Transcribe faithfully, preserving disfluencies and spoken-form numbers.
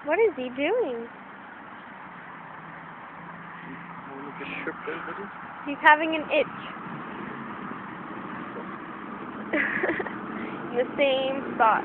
What is he doing? He's having an itch. The same spot.